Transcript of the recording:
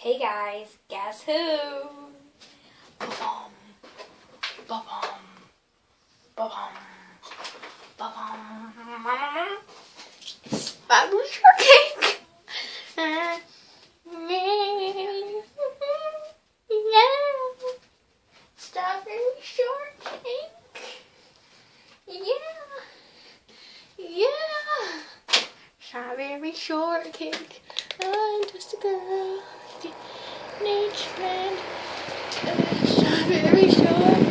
Hey guys, guess who? Ba-bum, ba-bum, ba-bum, ba-bum. Strawberry shortcake. Yeah. Strawberry shortcake. Yeah. Strawberry shortcake. I'm just a girl. Nature friend. Strawberry shortcake.